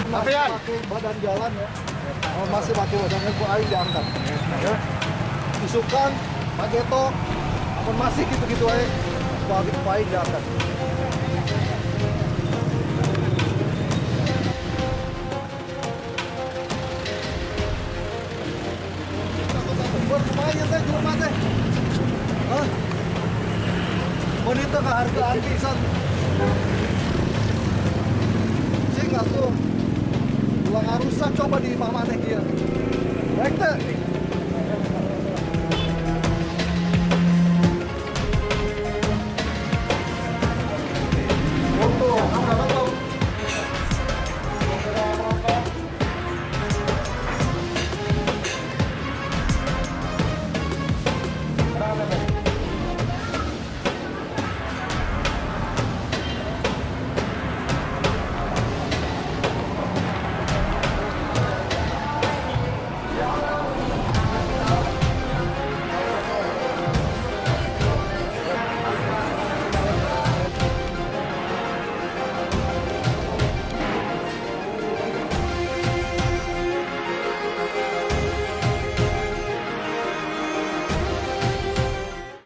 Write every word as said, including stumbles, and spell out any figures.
masih Apian. pakai badan jalan ya. Oh, masih pakai badan jalan, air diangkat. Ya. Isukan, pageto, apa masih gitu-gitu aja. Pakai air diangkat. Lumayan teh jelema teh. Hah? Wanita kehargaan pisan. Sing atuh. Ulang rusak coba di mama teh kieu. Baik teh.